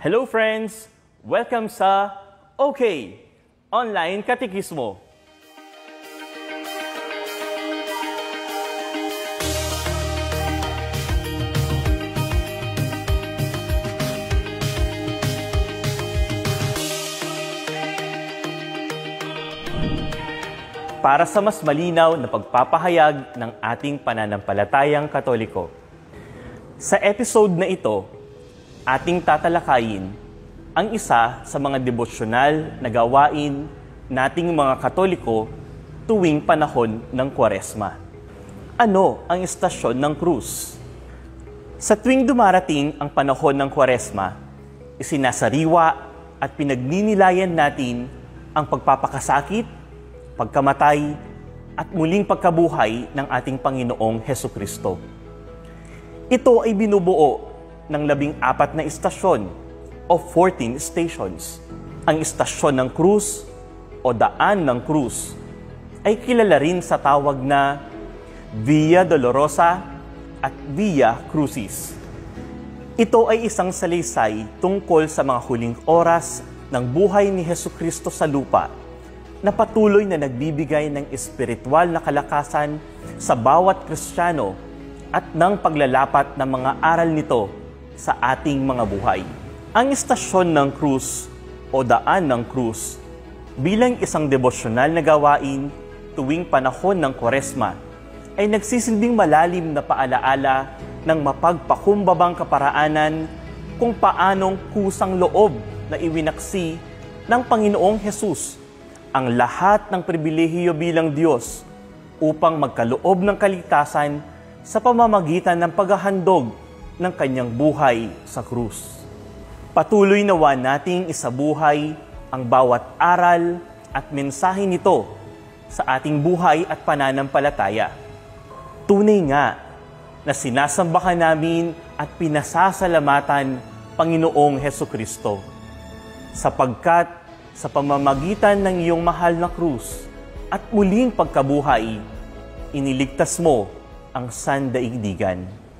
Hello friends! Welcome sa OK! Online Katekismo. Para sa mas malinaw na pagpapahayag ng ating pananampalatayang Katoliko. Sa episode na ito, ating tatalakayin ang isa sa mga devosyonal na gawain nating mga Katoliko tuwing panahon ng Kwaresma. Ano ang istasyon ng krus? Sa tuwing dumarating ang panahon ng Kwaresma, isinasariwa at pinagninilayan natin ang pagpapakasakit, pagkamatay, at muling pagkabuhay ng ating Panginoong Hesukristo. Ito ay binubuo ng 14 na istasyon o 14 stations. Ang istasyon ng krus o daan ng krus ay kilala rin sa tawag na Via Dolorosa at Via Crucis. Ito ay isang salaysay tungkol sa mga huling oras ng buhay ni Hesukristo sa lupa na patuloy na nagbibigay ng espiritual na kalakasan sa bawat Kristiyano at ng paglalapat ng mga aral nito sa ating mga buhay. Ang istasyon ng krus o daan ng krus bilang isang devosyonal na gawain tuwing panahon ng Kwaresma ay nagsisilbing malalim na paalaala ng mapagpakumbabang kaparaanan kung paanong kusang loob na iwinaksi ng Panginoong Hesus ang lahat ng pribilehiyo bilang Diyos upang magkaloob ng kaligtasan sa pamamagitan ng paghahandog ng kanyang buhay sa krus. Patuloy nawa nating isabuhay ang bawat aral at mensahe nito sa ating buhay at pananampalataya. Tunay nga na sinasambahan namin at pinasasalamatan Panginoong Hesukristo sapagkat sa pamamagitan ng iyong mahal na krus at muling pagkabuhay, iniligtas mo ang sandaigdigan.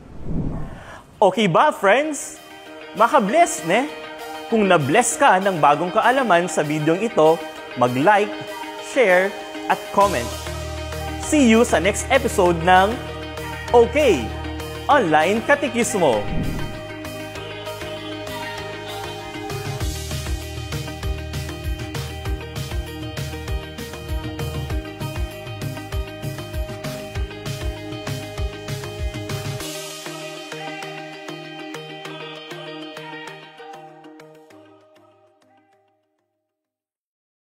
Okay ba, friends? Maka-bless, ne? Kung na-bless ka ng bagong kaalaman sa videong ito, mag-like, share, at comment. See you sa next episode ng OK! Online Katekismo.